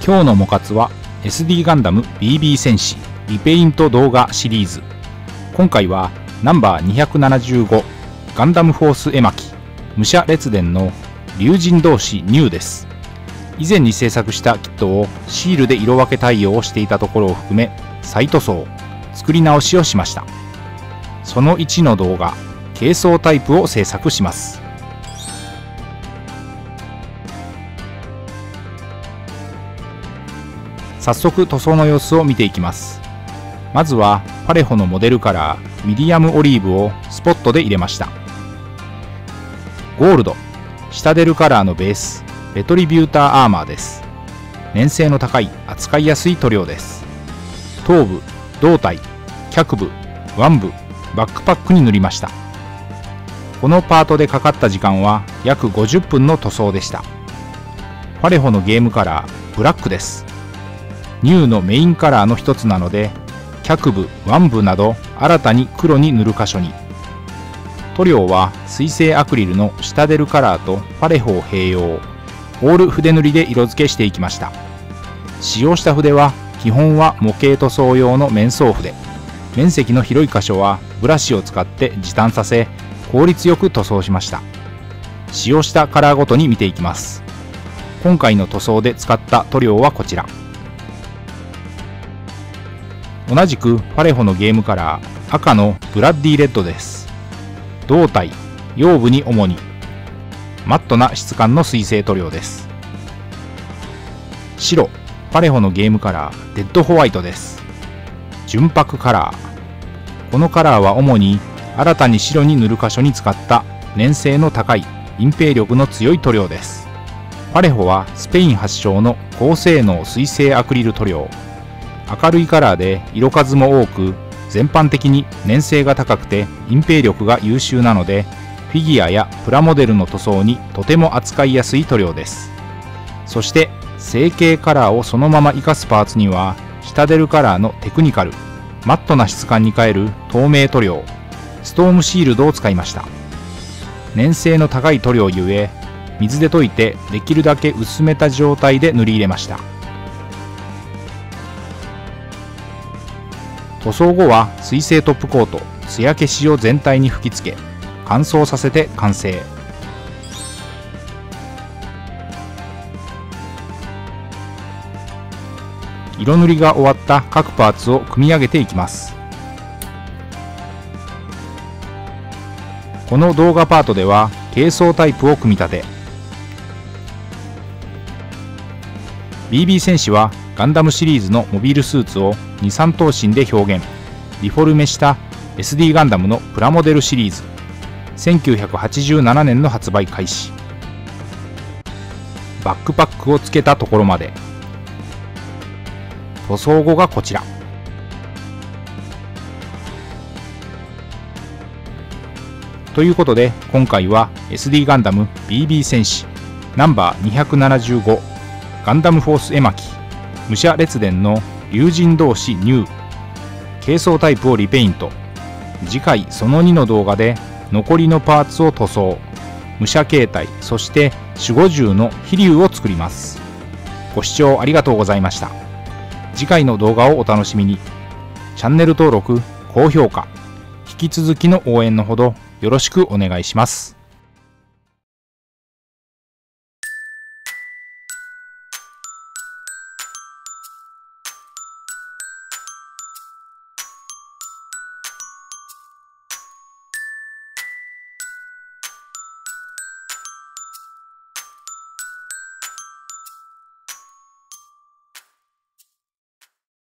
今日のモカツは SD ガンダム BB 戦士リペイント動画シリーズ。今回はナンバー275ガンダムフォース絵巻武者列伝の竜神同士ニューです。以前に制作したキットをシールで色分け対応をしていたところを含め再塗装作り直しをしました。その1の動画軽装タイプを制作します。早速塗装の様子を見ていきます。まずはパレホのモデルカラーミディアムオリーブをスポットで入れました。ゴールドシタデルカラーのベースレトリビューターアーマーです。粘性の高い扱いやすい塗料です。頭部胴体脚部腕部バックパックに塗りました。このパートでかかった時間は約50分の塗装でした。パレホのゲームカラーブラックです。ニューのメインカラーの一つなので脚部腕部など新たに黒に塗る箇所に。塗料は水性アクリルのシタデルカラーとパレホを併用オール筆塗りで色付けしていきました。使用した筆は基本は模型塗装用の面相筆。面積の広い箇所はブラシを使って時短させ効率よく塗装しました。使用したカラーごとに見ていきます。今回の塗装で使った塗料はこちら。同じくパレホのゲームカラー赤のブラッディレッドです。胴体腰部に主にマットな質感の水性塗料です。白パレホのゲームカラーデッドホワイトです。純白カラー。このカラーは主に新たに白に塗る箇所に使った粘性の高い隠蔽力の強い塗料です。パレホはスペイン発祥の高性能水性アクリル塗料。明るいカラーで色数も多く全般的に粘性が高くて隠蔽力が優秀なのでフィギュアやプラモデルの塗装にとても扱いやすい塗料です。そして成型カラーをそのまま生かすパーツにはシタデルカラーのテクニカルマットな質感に変える透明塗料ストームシールドを使いました。粘性の高い塗料ゆえ水で溶いてできるだけ薄めた状態で塗り入れました。塗装後は水性トップコート艶消しを全体に吹き付け乾燥させて完成。色塗りが終わった各パーツを組み上げていきます。この動画パートでは軽装タイプを組み立て、 BB 戦士はガンダムシリーズのモビルスーツを2、3頭身で表現リフォルメした SD ガンダムのプラモデルシリーズ1987年の発売開始。バックパックをつけたところまで。塗装後がこちら。ということで今回は SD ガンダム BB 戦士ナンバー275ガンダムフォース絵巻武者列伝の竜神同士ニュー軽装タイプをリペイント。次回その2の動画で残りのパーツを塗装武者形態そして守護獣の飛竜を作ります。ご視聴ありがとうございました。次回の動画をお楽しみに。チャンネル登録高評価引き続きの応援のほどよろしくお願いします。